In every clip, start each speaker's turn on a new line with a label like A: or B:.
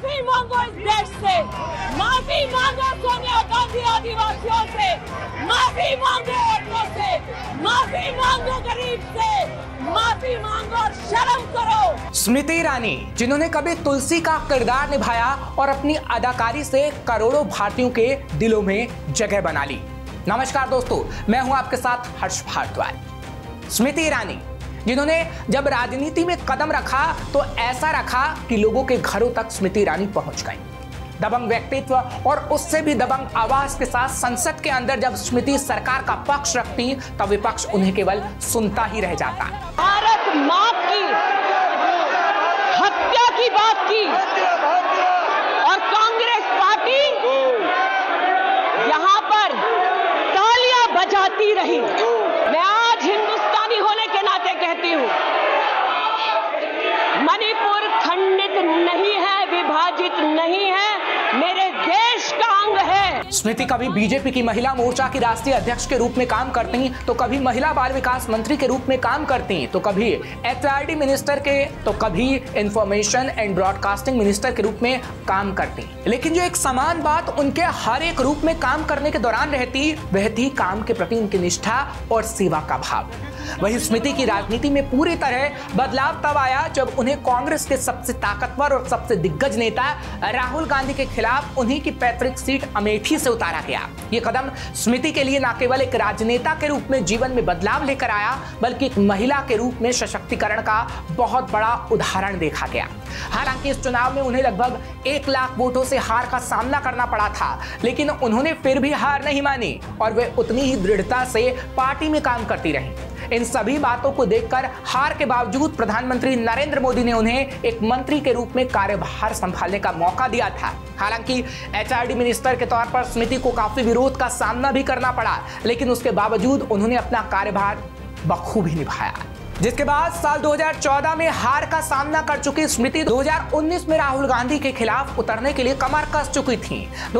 A: माफी मांगो इस देश से, माफी मांगो सोनिया गांधी आदिवासियों से, माफी मांगो औरतों से, माफी मांगो गरीब से, माफी मांगो और शर्म करो।
B: स्मृति ईरानी, जिन्होंने कभी तुलसी का किरदार निभाया और अपनी अदाकारी से करोड़ों भारतीयों के दिलों में जगह बना ली। नमस्कार दोस्तों, मैं हूं आपके साथ हर्ष भारद्वाज। स्मृति ईरानी, जिन्होंने जब राजनीति में कदम रखा तो ऐसा रखा कि लोगों के घरों तक स्मृति ईरानी पहुंच गई। दबंग व्यक्तित्व और उससे भी दबंग आवाज के साथ संसद के अंदर जब स्मृति सरकार का पक्ष रखती तब विपक्ष उन्हें केवल सुनता ही रह जाता।
A: भारत मां की हत्या की बात की और कांग्रेस पार्टी यहां पर तालियां बजाती रही। मैं आज हिंदुस्तानी होने के नाते कहती हूं, मणिपुर खंडित नहीं है, विभाजित नहीं है, मेरे देश का अंग है।
B: स्मृति कभी बीजेपी की महिला मोर्चा की राष्ट्रीय अध्यक्ष के रूप में काम करती, तो कभी महिला बाल विकास मंत्री के रूप में काम करती, तो कभी एचआरडी मिनिस्टर के, तो कभी इंफॉर्मेशन एंड ब्रॉडकास्टिंग मिनिस्टर के रूप में काम करती। लेकिन जो एक समान बात उनके हर एक रूप में काम करने के दौरान रहती, वह थी काम के प्रति उनकी निष्ठा और सेवा का भाव। वही स्मृति की राजनीति में पूरी तरह बदलाव तब आया जब उन्हें कांग्रेस के सबसे ताकतवर और सबसे दिग्गज नेता राहुल गांधी के खिलाफ उन्हीं की पैतृक सीट अमेठी से उतारा गया। ये कदम स्मृति के लिए न केवल एक राजनेता के रूप में जीवन में बदलाव लेकर आया, बल्कि एक महिला के रूप में सशक्तिकरण का बहुत बड़ा उदाहरण देखा गया। हालांकि इस चुनाव में उन्हें लगभग 1 लाख वोटों से हार का सामना करना पड़ा था, लेकिन उन्होंने फिर भी हार नहीं मानी और वे उतनी ही दृढ़ता से पार्टी में काम करती रही। इन सभी बातों को देखकर हार के बावजूद प्रधानमंत्री नरेंद्र मोदी ने उन्हें एक मंत्री के रूप में कार्यभार संभालने का मौका दिया था। हालांकि एचआरडी मिनिस्टर के तौर पर स्मृति को काफी विरोध का सामना भी करना पड़ा, लेकिन उसके बावजूद उन्होंने अपना कार्यभार बखूबी निभाया। जिसके बाद साल 2014 में हार का सामना कर चुकी स्मृति 2019 में राहुल गांधी के खिलाफ उतरने के लिए कमर कस चुकी थी।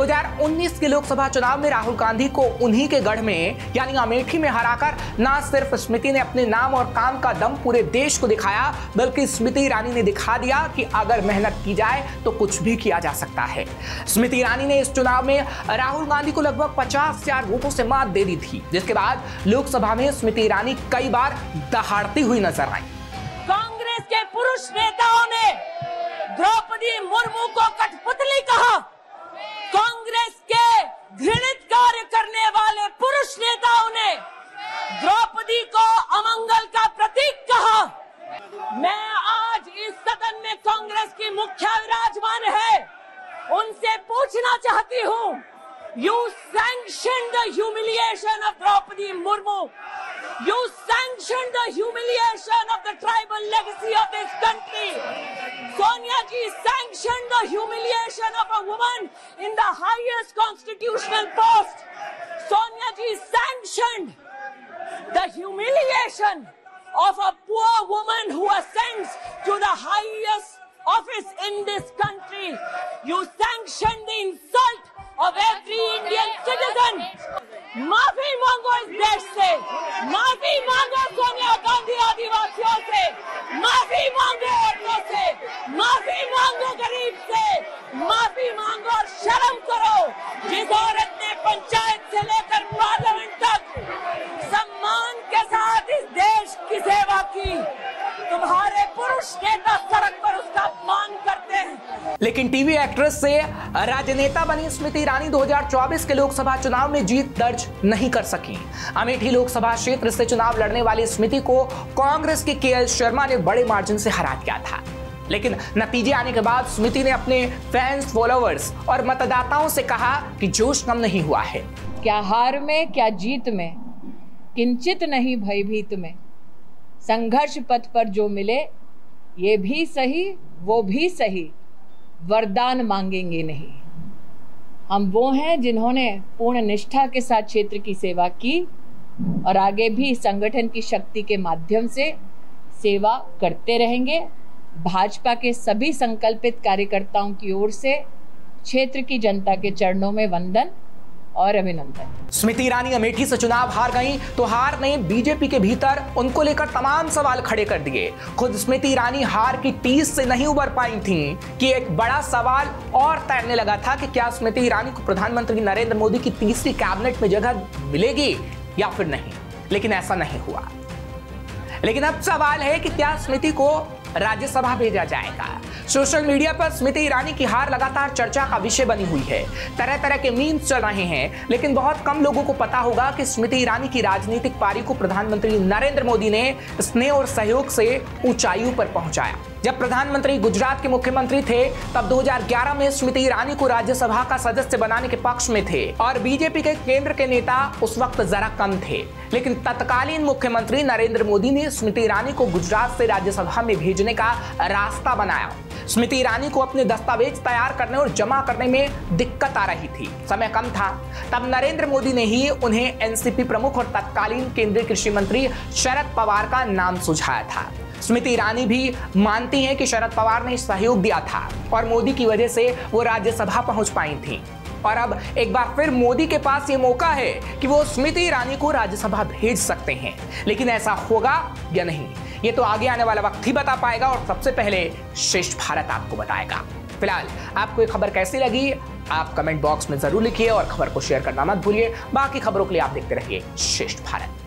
B: 2019 के लोकसभा चुनाव में राहुल गांधी को उन्हीं के गढ़ में यानी अमेठी में हराकर न सिर्फ स्मृति ने अपने नाम और काम का दम पूरे देश को दिखाया, बल्कि स्मृति ईरानी ने दिखा दिया कि अगर मेहनत की जाए तो कुछ भी किया जा सकता है। स्मृति ईरानी ने इस चुनाव में राहुल गांधी को लगभग 50,000 वोटों से मात दे दी थी, जिसके बाद लोकसभा में स्मृति ईरानी कई बार दहाड़ती हुई नजर आई।
A: कांग्रेस के पुरुष नेताओं ने द्रौपदी मुर्मू को कठपुतली कहा, कांग्रेस के घृणित कार्य करने वाले पुरुष नेताओं ने द्रौपदी को अमंगल का प्रतीक कहा। मैं आज इस सदन में कांग्रेस की मुखिया विराजमान है, उनसे पूछना चाहती हूँ, You sanctioned the humiliation of Draupadi Murmu. You sanctioned the humiliation of the tribal legacy of this country. Sonia ji sanctioned the humiliation of a woman in the highest constitutional post. Sonia ji sanctioned the humiliation of a poor woman who ascends to the highest office in this country. You sanctioned the insult of every Indian citizen. माफी मांगो इस देश से, माफी मांगो सोनिया गांधी आदिवासियों से, माफी मांगो औरतों से, माफी मांगो गरीब से, माफी मांगो और शर्म करो। जिस औरत ने पंचायत से लेकर पार्लियामेंट तक सम्मान के साथ इस देश की सेवा की, तुम्हारे पुरुष नेता सड़क पर उसका अपमान करते हैं।
B: लेकिन टीवी एक्ट्रेस से राजनेता बनी स्मृति ईरानी 2024 के लोकसभा चुनाव में जीत दर्ज नहीं कर सकी। अमेठी लोकसभा क्षेत्र से चुनाव लड़ने वाली स्मृति को कांग्रेस के केएल शर्मा ने बड़े मार्जिन से हरा दिया था। लेकिन नतीजे आने के बाद स्मृति ने अपने फैंस, फॉलोअर्स और मतदाताओं से कहा कि जोश कम नहीं हुआ है।
C: क्या हार में, क्या जीत में, किंचित नहीं भयभीत में, संघर्ष पथ पर जो मिले ये भी सही वो भी सही, वरदान मांगेंगे नहीं। हम वो हैं जिन्होंने पूर्ण निष्ठा के साथ क्षेत्र की सेवा की और आगे भी संगठन की शक्ति के माध्यम से सेवा करते रहेंगे। भाजपा के सभी संकल्पित कार्यकर्ताओं की ओर से क्षेत्र की जनता के चरणों में वंदन और अभिनंदन।
B: स्मृति ईरानी अमेठी से चुनाव हार गईं, तो हार ने बीजेपी के भीतर उनको लेकर तमाम सवाल खड़े कर दिए। खुद स्मृति ईरानी हार की टीस से नहीं उबर पाई थीं कि एक बड़ा सवाल और तैरने लगा था कि क्या स्मृति ईरानी को प्रधानमंत्री नरेंद्र मोदी की तीसरी कैबिनेट में जगह मिलेगी या फिर नहीं। लेकिन ऐसा नहीं हुआ। लेकिन अब सवाल है कि क्या स्मृति को राज्यसभा भेजा जाएगा। सोशल मीडिया पर स्मृति ईरानी की हार लगातार चर्चा का विषय बनी हुई है। तरह तरह के मीम्स चल रहे हैं, लेकिन बहुत कम लोगों को पता होगा कि स्मृति ईरानी की राजनीतिक पारी को प्रधानमंत्री नरेंद्र मोदी ने स्नेह और सहयोग से ऊंचाइयों पर पहुंचाया। जब प्रधानमंत्री गुजरात के मुख्यमंत्री थे, तब 2011 में स्मृति ईरानी को राज्यसभा का सदस्य बनाने के पक्ष में थे और बीजेपी के केंद्र के नेता उस वक्त जरा कम थे। लेकिन तत्कालीन मुख्यमंत्री नरेंद्र मोदी ने स्मृति ईरानी को गुजरात से राज्यसभा में भेजने का रास्ता बनाया। स्मृति ईरानी को अपने दस्तावेज तैयार करने और जमा करने में दिक्कत आ रही थी, समय कम था। तब नरेंद्र मोदी ने ही उन्हें एनसीपी प्रमुख और तत्कालीन केंद्रीय कृषि मंत्री शरद पवार का नाम सुझाया था। स्मृति ईरानी भी मानती हैं कि शरद पवार ने सहयोग दिया था और मोदी की वजह से वो राज्यसभा पहुंच पाई थी। और अब एक बार फिर मोदी के पास ये मौका है कि वो स्मृति ईरानी को राज्यसभा भेज सकते हैं। लेकिन ऐसा होगा या नहीं, ये तो आगे आने वाला वक्त ही बता पाएगा और सबसे पहले श्रेष्ठ भारत आपको बताएगा। फिलहाल आपको ये खबर कैसी लगी आप कमेंट बॉक्स में जरूर लिखिए और खबर को शेयर करना मत भूलिए। बाकी खबरों के लिए आप देखते रहिए श्रेष्ठ भारत।